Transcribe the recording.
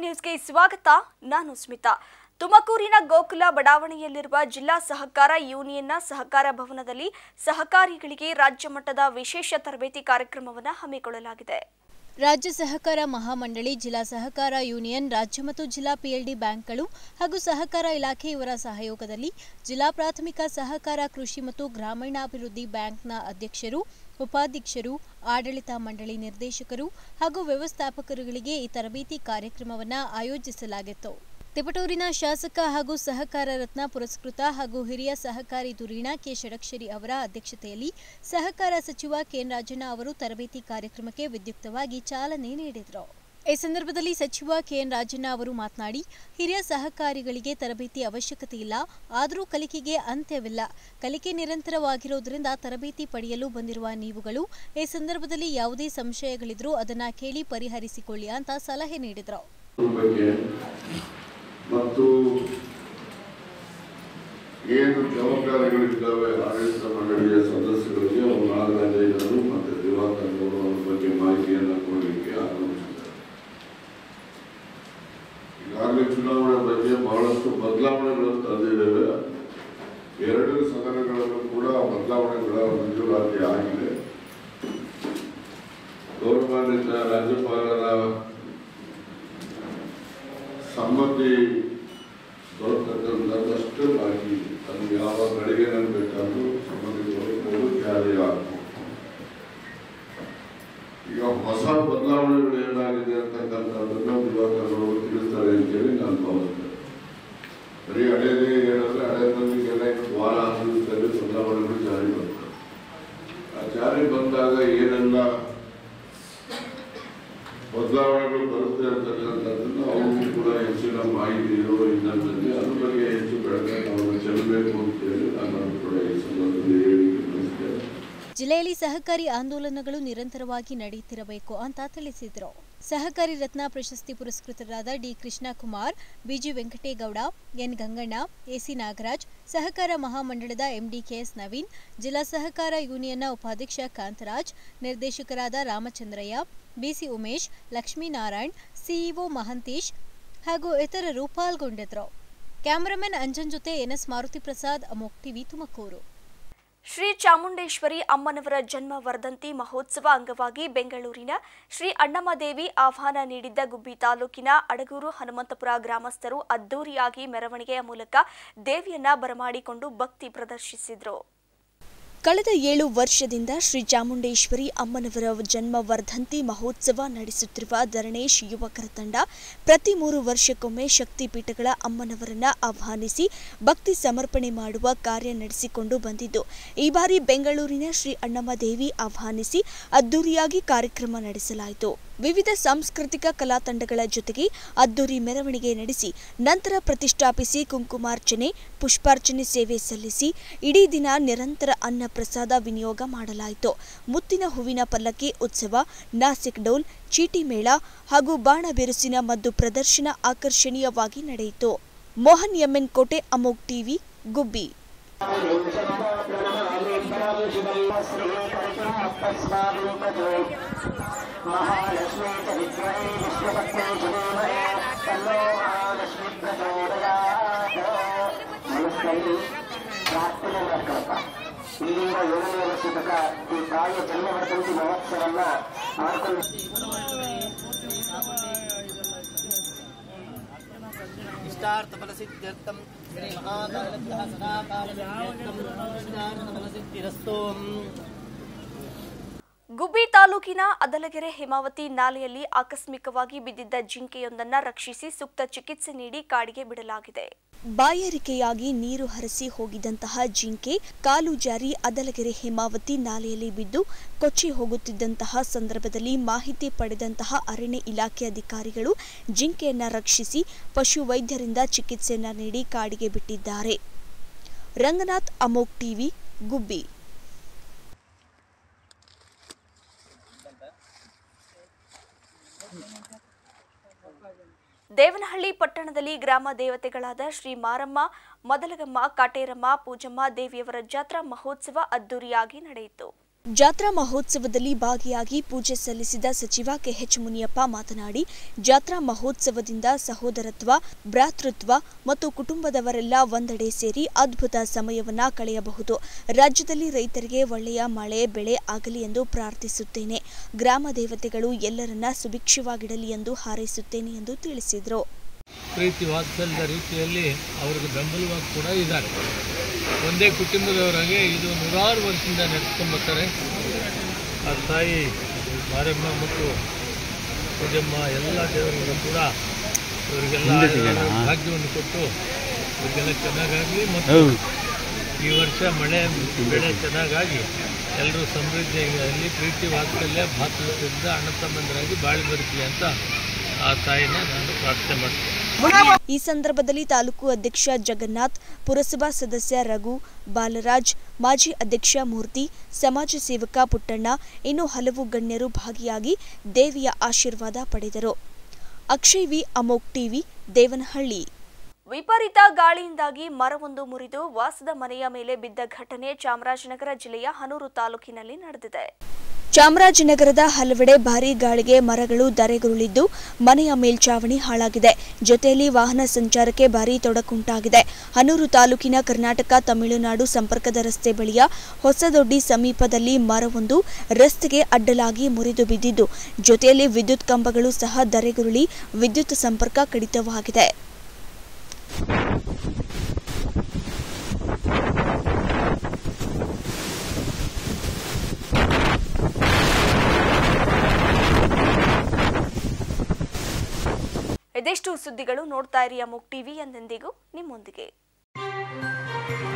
ನ್ಯೂಸ್ಗೆ ಸ್ವಾಗತ. ನಾನು ಸ್ಮಿತಾ. ತುಮಕೂರಿನ ಗೋಕುಲ ಬಡಾವಣೆಯಲ್ಲಿರುವ ಜಿಲ್ಲಾ ಸಹಕಾರ ಯೂನಿಯನ್ನ ಸಹಕಾರ ಭವನದಲ್ಲಿ ಸಹಕಾರಿಗಳಿಗೆ ರಾಜ್ಯ ಮಟ್ಟದ ವಿಶೇಷ ತರಬೇತಿ ಕಾರ್ಯಕ್ರಮವನ್ನು ಹಮ್ಮಿಕೊಳ್ಳಲಾಗಿದೆ. ರಾಜ್ಯ ಸಹಕಾರ ಮಹಾಮಂಡಳಿ, ಜಿಲ್ಲಾ ಸಹಕಾರ ಯೂನಿಯನ್, ರಾಜ್ಯ ಮತ್ತು ಜಿಲ್ಲಾ ಪಿಎಲ್ಡಿ ಬ್ಯಾಂಕ್ಗಳು ಹಾಗೂ ಸಹಕಾರ ಇಲಾಖೆ ಇವರ ಸಹಯೋಗದಲ್ಲಿ ಜಿಲ್ಲಾ ಪ್ರಾಥಮಿಕ ಸಹಕಾರ ಕೃಷಿ ಮತ್ತು ಗ್ರಾಮೀಣಾಭಿವೃದ್ಧಿ ಬ್ಯಾಂಕ್ನ ಅಧ್ಯಕ್ಷರು, ಉಪಾಧ್ಯಕ್ಷರು, ಆಡಳಿತ ಮಂಡಳಿ ನಿರ್ದೇಶಕರು ಹಾಗೂ ವ್ಯವಸ್ಥಾಪಕರುಗಳಿಗೆ ಈ ತರಬೇತಿ ಕಾರ್ಯಕ್ರಮವನ್ನು ಆಯೋಜಿಸಲಾಗಿತ್ತು. ತಿಪಟೂರಿನ ಶಾಸಕ ಹಾಗೂ ಸಹಕಾರ ರತ್ನ ಪುರಸ್ಕೃತ ಹಾಗೂ ಹಿರಿಯ ಸಹಕಾರಿ ಧುರೀಣ ಕೆ ಷಡಕ್ಷರಿ ಅವರ ಅಧ್ಯಕ್ಷತೆಯಲ್ಲಿ ಸಹಕಾರ ಸಚಿವ ಕೆಎನ್ ರಾಜಣ್ಣ ಅವರು ತರಬೇತಿ ಕಾರ್ಯಕ್ರಮಕ್ಕೆ ವಿದ್ಯುಕ್ತವಾಗಿ ಚಾಲನೆ ನೀಡಿದರು. ಈ ಸಂದರ್ಭದಲ್ಲಿ ಸಚಿವ ಕೆಎನ್ ರಾಜಣ್ಣ ಅವರು ಮಾತನಾಡಿ, ಹಿರಿಯ ಸಹಕಾರಿಗಳಿಗೆ ತರಬೇತಿ ಅವಶ್ಯಕತೆ ಇಲ್ಲ, ಆದರೂ ಕಲಿಕೆಗೆ ಅಂತ್ಯವಿಲ್ಲ. ಕಲಿಕೆ ನಿರಂತರವಾಗಿರುವುದರಿಂದ ತರಬೇತಿ ಪಡೆಯಲು ಬಂದಿರುವ ನೀವುಗಳು ಈ ಸಂದರ್ಭದಲ್ಲಿ ಯಾವುದೇ ಸಂಶಯಗಳಿದ್ರೂ ಅದನ್ನು ಕೇಳಿ ಪರಿಹರಿಸಿಕೊಳ್ಳಿ ಅಂತ ಸಲಹೆ ನೀಡಿದರು. ಮತ್ತು ಏನು ಜವಾಬ್ದಾರಿಗಳಿದ್ದಾವೆ ಆಡಳಿತ ಮಂಡಳಿಯ ಸದಸ್ಯರಿಗೆ ಅವರು ನಾಗರಾಜಯ್ಯರು ಮತ್ತು ದಿವಾಕರ್ ಅವರು ಅವರ ಬಗ್ಗೆ ಮಾಹಿತಿಯನ್ನು ಕೊಡಲಿಕ್ಕೆ ಆಗಮಿಸಿದ್ದಾರೆ. ಈಗಾಗಲೇ ಚುನಾವಣೆ ಬಗ್ಗೆ ಬಹಳಷ್ಟು ಬದಲಾವಣೆಗಳು ತಂದಿದ್ದೇವೆ. ಎರಡು ಸದನಗಳಲ್ಲೂ ಕೂಡ ಬದಲಾವಣೆಗಳ ಮಂಜೂರಾತಿ ಆಗಿದೆ. ಗೌರವಾನ್ವಿತ ರಾಜ್ಯಪಾಲರ ಸಮ್ಮತಿ ದೊರಕದಷ್ಟು ಬಾಕಿ, ಅದು ಯಾವ ಗಳಿಗೆ ಬೇಕಾದರೂ ಸಮ್ಮತಿ ದೊರಕಬಹುದು, ಜಾರಿ ಆಗಬಹುದು. ಈಗ ಹೊಸ ಬದಲಾವಣೆಗಳು ಏನಾಗಿದೆ ಅಂತಕ್ಕಂಥದ್ದನ್ನು ದಿವಾಕರವರು ತಿಳಿಸ್ತಾರೆ ಅಂತೇಳಿ ನಾನು ಭಾವಿಸ್ತೇನೆ. ಬರೀ ಹಳೇದೇ ಹೇಳಿದ್ರೆ ಹಳೆ ಮಂದಿಗೆಲ್ಲ ವಾರ ಹಂತದಲ್ಲಿ ಬದಲಾವಣೆಗಳು ಜಾರಿ ಬರ್ತವೆ. ಆ ಜಾರಿ ಬಂದಾಗ ಏನೆಲ್ಲ ಬದಲಾವಣೆಗಳು ಬರುತ್ತೆ ಅಂತಕ್ಕಂಥದ್ದನ್ನು ಅವ್ರಿಗೂ ಕೂಡ ಹೆಚ್ಚಿನ ಮಾಹಿತಿ ಇರುವ ಹಿನ್ನೆಲೆಯಲ್ಲಿ ಅದ್ರ ಬಗ್ಗೆ ಹೆಚ್ಚು ಬೆಳಗ್ಗೆ ನಾವು ಚೆಲ್ಲಬೇಕು ಅಂತೇಳಿ ನಾನು ಕೂಡ ಈ ಸಂದರ್ಭದಲ್ಲಿ ಹೇಳಿಕೆ ಬಯಸ್ತೇನೆ. ಜಿಲ್ಲೆಯಲ್ಲಿ ಸಹಕಾರಿ ಆಂದೋಲನಗಳು ನಿರಂತರವಾಗಿ ನಡೆಯುತ್ತಿರಬೇಕು ಅಂತ ತಿಳಿಸಿದರು. ಸಹಕಾರಿ ರತ್ನ ಪ್ರಶಸ್ತಿ ಪುರಸ್ಕೃತರಾದ D Krishnakumar, BG Venkategowda, N Ganganna, AC Nagaraj, ಸಹಕಾರ ಮಹಾಮಂಡಳದ ಎಂಡಿ ಕೆಎಸ್ ನವೀನ್, ಜಿಲ್ಲಾ ಸಹಕಾರ ಯೂನಿಯನ್ನ ಉಪಾಧ್ಯಕ್ಷ ಕಾಂತರಾಜ್, ನಿರ್ದೇಶಕರಾದ ರಾಮಚಂದ್ರಯ್ಯ, ಬಿಸಿ ಉಮೇಶ್, ಲಕ್ಷ್ಮೀನಾರಾಯಣ್, ಸಿಇಒ ಮಹಂತೇಶ್ ಹಾಗೂ ಇತರರು ಪಾಲ್ಗೊಂಡಿದ್ದರು. ಕ್ಯಾಮರಾಮನ್ ಅಂಜನ್ ಜೊತೆ ಎನ್ಎಸ್ ಮಾರುತಿ ಪ್ರಸಾದ್, ಅಮೋಕ್ ಟಿವಿ, ತುಮಕೂರು. ಶ್ರೀ ಚಾಮುಂಡೇಶ್ವರಿ ಅಮ್ಮನವರ ಜನ್ಮ ವರ್ಧಂತಿ ಮಹೋತ್ಸವ ಅಂಗವಾಗಿ ಬೆಂಗಳೂರಿನ ಶ್ರೀ ಅಣ್ಣಮ್ಮದೇವಿ ಆಹ್ವಾನ ನೀಡಿದ್ದ ಗುಬ್ಬಿ ತಾಲೂಕಿನ ಅಡಗೂರು ಹನುಮಂತಪುರ ಗ್ರಾಮಸ್ಥರು ಅದ್ದೂರಿಯಾಗಿ ಮೆರವಣಿಗೆಯ ಮೂಲಕ ದೇವಿಯನ್ನ ಬರಮಾಡಿಕೊಂಡು ಭಕ್ತಿ ಪ್ರದರ್ಶಿಸಿದರು. ಕಳೆದ 7 ವರ್ಷದಿಂದ ಶ್ರೀ ಚಾಮುಂಡೇಶ್ವರಿ ಅಮ್ಮನವರ ಜನ್ಮ ವರ್ಧಂತಿ ಮಹೋತ್ಸವ ನಡೆಸುತ್ತಿರುವ ಧರಣೇಶ್ ಯುವಕರ ತಂಡ ಪ್ರತಿ 3 ವರ್ಷಕ್ಕೊಮ್ಮೆ ಶಕ್ತಿಪೀಠಗಳ ಅಮ್ಮನವರನ್ನ ಆಹ್ವಾನಿಸಿ ಭಕ್ತಿ ಸಮರ್ಪಣೆ ಮಾಡುವ ಕಾರ್ಯ ನಡೆಸಿಕೊಂಡು ಬಂದಿದ್ದು, ಈ ಬಾರಿ ಬೆಂಗಳೂರಿನ ಶ್ರೀ ಅಣ್ಣಮ್ಮದೇವಿ ಆಹ್ವಾನಿಸಿ ಅದ್ದೂರಿಯಾಗಿ ಕಾರ್ಯಕ್ರಮ ನಡೆಸಲಾಯಿತು. ವಿವಿಧ ಸಾಂಸ್ಕೃತಿಕ ಕಲಾ ತಂಡಗಳ ಜೊತೆಗೆ ಅದ್ದೂರಿ ಮೆರವಣಿಗೆ ನಡೆಸಿ ನಂತರ ಪ್ರತಿಷ್ಠಾಪಿಸಿ ಕುಂಕುಮಾರ್ಚನೆ, ಪುಷ್ಪಾರ್ಚನೆ ಸೇವೆ ಸಲ್ಲಿಸಿ ಇಡೀ ದಿನ ನಿರಂತರ ಅನ್ನ ಪ್ರಸಾದ ವಿನಿಯೋಗ ಮಾಡಲಾಯಿತು. ಮುತ್ತಿನ ಹೂವಿನ ಪಲ್ಲಕ್ಕಿ ಉತ್ಸವ, ನಾಸಿಕ್ ಡೌಲ್, ಚೀಟಿ ಮೇಳ ಹಾಗೂ ಬಾಣ ಬಿರುಸಿನ ಮದ್ದು ಪ್ರದರ್ಶನ ಆಕರ್ಷಣೀಯವಾಗಿ ನಡೆಯಿತು. ಮೋಹನ್ ಎಂಎನ್ ಕೋಟೆ, ಅಮೋಕ್ ಟಿವಿ, ಗುಬ್ಬಿ. ಇಲ್ಲಿಂದ 7ನೇ ವರ್ಷದ ಈ ತಾಯಿಯ ಜನ್ಮ ವರ್ಧಂತಿ ಮಹೋತ್ಸವನ್ನ ಮಾಡಿಕೊಂಡು ಇಷ್ಟಾರ್ಥ ಫಲಸಿದ್ಧ್ಯರ್ಥಂ ಶ್ರೀ ಮಹಾಕಾಲಭ್ಯಃ ಸದಾ ಕಾಲಸಿದ್ಧ್ಯರ್ಥಂ ಇಷ್ಟಾರ್ಥ ಫಲಸಿದ್ಧಿರಸ್ತು. ಗುಬ್ಬಿ ತಾಲೂಕಿನ ಅದಲಗೆರೆ ಹೇಮಾವತಿ ನಾಲೆಯಲ್ಲಿ ಆಕಸ್ಮಿಕವಾಗಿ ಬಿದ್ದಿದ್ದ ಜಿಂಕೆಯೊಂದನ್ನು ರಕ್ಷಿಸಿ ಸೂಕ್ತ ಚಿಕಿತ್ಸೆ ನೀಡಿ ಕಾಡಿಗೆ ಬಿಡಲಾಗಿದೆ. ಬಾಯಾರಿಕೆಯಾಗಿ ನೀರು ಹರಿಸಿ ಹೋಗಿದ್ದಂತಹ ಜಿಂಕೆ ಕಾಲು ಜಾರಿ ಅದಲಗೆರೆ ಹೇಮಾವತಿ ನಾಲೆಯಲ್ಲಿ ಬಿದ್ದು ಕೊಚ್ಚಿ ಹೋಗುತ್ತಿದ್ದಂತಹ ಸಂದರ್ಭದಲ್ಲಿ ಮಾಹಿತಿ ಪಡೆದಂತಹ ಅರಣ್ಯ ಇಲಾಖೆ ಅಧಿಕಾರಿಗಳು ಜಿಂಕೆಯನ್ನ ರಕ್ಷಿಸಿ ಪಶು ವೈದ್ಯರಿಂದ ಚಿಕಿತ್ಸೆಯನ್ನ ನೀಡಿ ಕಾಡಿಗೆ ಬಿಟ್ಟಿದ್ದಾರೆ. ರಂಗನಾಥ್, ಅಮೋಕ್ ಟಿವಿ, ಗುಬ್ಬಿ. ದೇವನಹಳ್ಳಿ ಪಟ್ಟಣದಲ್ಲಿ ಗ್ರಾಮ ದೇವತೆಗಳಾದ ಶ್ರೀ ಮಾರಮ್ಮ, ಮದಲಗಮ್ಮ, ಕಾಟೇರಮ್ಮ, ಪೂಜಮ್ಮ ದೇವಿಯವರ ಜಾತ್ರಾ ಮಹೋತ್ಸವ ಅದ್ದೂರಿಯಾಗಿ ನಡೆಯಿತು. ಜಾತ್ರಾ ಮಹೋತ್ಸವದಲ್ಲಿ ಭಾಗಿಯಾಗಿ ಪೂಜೆ ಸಲ್ಲಿಸಿದ ಸಚಿವ ಕೆಎಚ್ ಮುನಿಯಪ್ಪ ಮಾತನಾಡಿ, ಜಾತ್ರಾ ಮಹೋತ್ಸವದಿಂದ ಸಹೋದರತ್ವ, ಭ್ರಾತೃತ್ವ ಮತ್ತು ಕುಟುಂಬದವರೆಲ್ಲ ಒಂದೆಡೆ ಸೇರಿ ಅದ್ಭುತ ಸಮಯವನ್ನ ಕಳೆಯಬಹುದು. ರಾಜ್ಯದಲ್ಲಿ ರೈತರಿಗೆ ಒಳ್ಳೆಯ ಮಳೆ ಬೆಳೆ ಆಗಲಿ ಎಂದು ಪ್ರಾರ್ಥಿಸುತ್ತೇನೆ. ಗ್ರಾಮ ದೇವತೆಗಳು ಎಲ್ಲರನ್ನ ಸುಭಿಕ್ಷವಾಗಿಡಲಿ ಎಂದು ಹಾರೈಸುತ್ತೇನೆ ಎಂದು ತಿಳಿಸಿದರು. ಪ್ರೀತಿ ವಾತ್ಸಲ್ಯದ ರೀತಿಯಲ್ಲಿ ಅವರಿಗೆ ಬೆಂಬಲವಾಗಿ ಕೂಡ ಇದ್ದಾರೆ. ಒಂದೇ ಕುಟುಂಬದವರಾಗೆ ಇದು ನೂರಾರು ವರ್ಷದಿಂದ ನಡೆಸ್ಕೊಂಡ್ಬರ್ತಾರೆ. ಆ ತಾಯಿ ಮಾರಮ್ಮ ಮತ್ತು ಪೂಜಮ್ಮ ಎಲ್ಲ ದೇವರುಗಳು ಕೂಡ ಇವರಿಗೆಲ್ಲ ಭಾಗ್ಯವನ್ನು ಕೊಟ್ಟು ಇವರಿಗೆಲ್ಲ ಚೆನ್ನಾಗಾಗಲಿ ಮತ್ತು ಈ ವರ್ಷ ಮಳೆ ಬೆಳೆ ಚೆನ್ನಾಗಾಗಿ ಎಲ್ಲರೂ ಸಮೃದ್ಧಿಯಾಗಿ ಪ್ರೀತಿ ವಾತ್ಸಲ್ಯ ಭಾತೃತ್ವದಿಂದ ಅಣ್ಣ ತಮ್ಮಂದರಾಗಿ ಬಾಳಿ ಬರುತ್ತಲಿ ಅಂತ ಆ ತಾಯಿನ ನಾನು ಪ್ರಾರ್ಥನೆ ಮಾಡ್ತೀನಿ. ಈ ಸಂದರ್ಭದಲ್ಲಿ ತಾಲೂಕು ಅಧ್ಯಕ್ಷ ಜಗನ್ನಾಥ್, ಪುರಸಭಾ ಸದಸ್ಯ ರಘು, ಬಾಲರಾಜ್, ಮಾಜಿ ಅಧ್ಯಕ್ಷ ಮೂರ್ತಿ, ಸಮಾಜ ಸೇವಕ ಪುಟ್ಟಣ್ಣ, ಇನ್ನೂ ಹಲವು ಗಣ್ಯರು ಭಾಗಿಯಾಗಿ ದೇವಿಯ ಆಶೀರ್ವಾದ ಪಡೆದರು. ಅಕ್ಷಯ್ ವಿ, ಅಮೋಕ್ ಟಿವಿ, ದೇವನಹಳ್ಳಿ. ವಿಪರೀತ ಗಾಳಿಯಿಂದಾಗಿ ಮರವೊಂದು ಮುರಿದು ವಾಸದ ಮನೆಯ ಮೇಲೆ ಬಿದ್ದ ಘಟನೆ ಚಾಮರಾಜನಗರ ಜಿಲ್ಲೆಯ ಹನೂರು ತಾಲೂಕಿನಲ್ಲಿ ನಡೆದಿದೆ. ಚಾಮರಾಜನಗರದ ಹಲವೆಡೆ ಭಾರೀ ಗಾಳಿಗೆ ಮರಗಳು ಧರೆಗುರುಳಿದ್ದು ಮನೆಯ ಮೇಲ್ಛಾವಣಿ ಹಾಳಾಗಿದೆ. ಜೊತೆಯಲ್ಲಿ ವಾಹನ ಸಂಚಾರಕ್ಕೆ ಭಾರೀ ತೊಡಕುಂಟಾಗಿದೆ. ಹನೂರು ತಾಲೂಕಿನ ಕರ್ನಾಟಕ ತಮಿಳುನಾಡು ಸಂಪರ್ಕದ ರಸ್ತೆ ಬಳಿಯ ಹೊಸದೊಡ್ಡಿ ಸಮೀಪದಲ್ಲಿ ಮರವೊಂದು ರಸ್ತೆಗೆ ಅಡ್ಡಲಾಗಿ ಮುರಿದು ಬಿದ್ದಿದ್ದು, ಜೊತೆಯಲ್ಲಿ ವಿದ್ಯುತ್ ಕಂಬಗಳು ಸಹ ಧರೆಗುರುಳಿ ವಿದ್ಯುತ್ ಸಂಪರ್ಕ ಕಡಿತವಾಗಿದೆ. ಇದೆಷ್ಟು ಸುದ್ದಿಗಳು ನೋಡ್ತಾ ಇರಿ ಅಮೋಕ್ ಟಿವಿ, ಎಂದೆಂದಿಗೂ ನಿಮ್ಮೊಂದಿಗೆ.